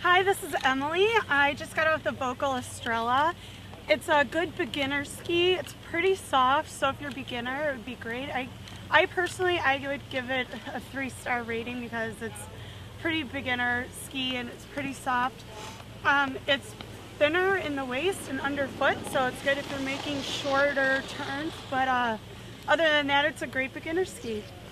Hi, this is Emily. I just got off the Volkl Estrella. It's a good beginner ski. It's pretty soft, so if you're a beginner, it would be great. I personally, I would give it a 3-star rating because it's pretty beginner ski and it's pretty soft. It's thinner in the waist and underfoot, so it's good if you're making shorter turns, but other than that, it's a great beginner ski.